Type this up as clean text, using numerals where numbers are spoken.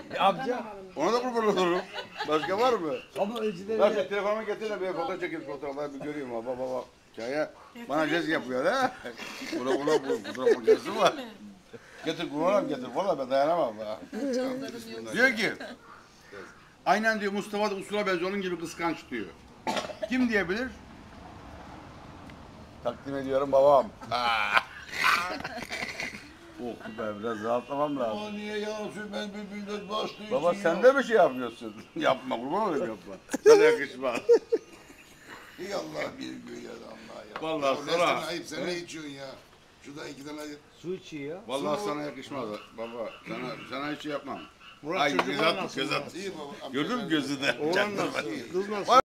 Amca. Ona da kurban olurum. Başka var mı? Ama önceden Ver şu telefonumu getir de bir fotoğraf çekil, fotoğrafları bir göreyim. Baba. Kaya bana cez yapıyor ha. Buna fotoğraf makinesi var. Getir kullanalım getir. Valla ben dayanamam ha. Diyor ki aynen diyor Mustafa da usula benziyor onun gibi kıskanç diyor. Kim diyebilir? Takdim ediyorum babam. Oh be biraz rahatlamam lazım. Ama niye yansın ben bir millet başlığı Baba için sen de bir şey yapıyorsun. Yapma kurban olayım yapma. Sana yakışmaz. İyi Allah bir gün ya Allah ya. Vallahi Ya sana- Nesrin ayıp sen ne içiyorsun ya? Şurada 2 tane su içiyor. Vallahi sana yakışmaz baba. Sana hiç şey yapmam. Murat Ay çocuklar göz at nasıl göz at. iyi baba. Gördün mü gözü de? Oğlan nasıl? Kız nasıl?